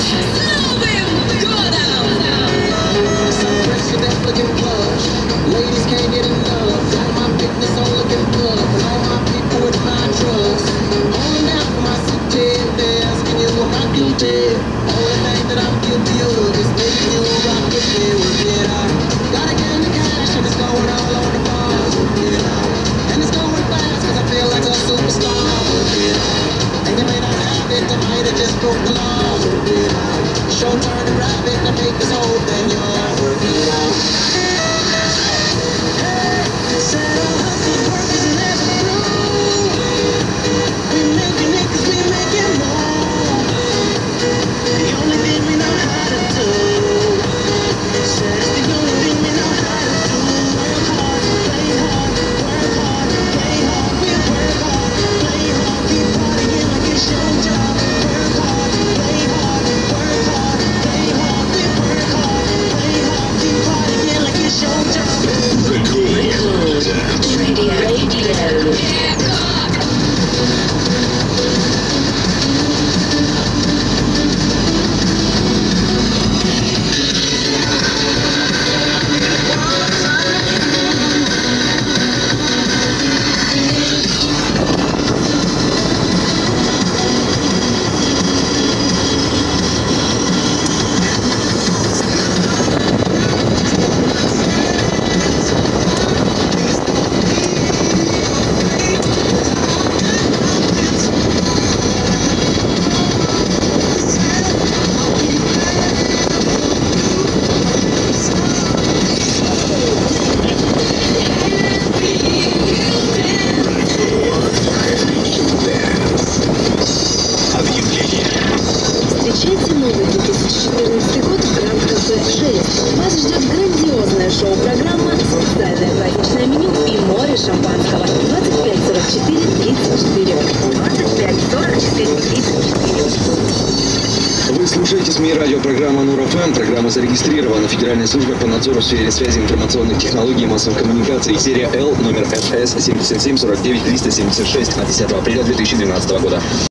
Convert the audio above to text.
Встречайте новый 2014 год в рамках Б6. Вас ждет грандиозная шоу-программа, специальное праздничное меню и море шампанского. 25-44-34. 25-44-34. Вы слушаете СМИ радиопрограмма Нур ФМ. Программа зарегистрирована Федеральной службой по надзору в сфере связи, информационных технологий и массовых коммуникаций. Серия Л, номер ФС 77 49 376 от 10 апреля 2012 года.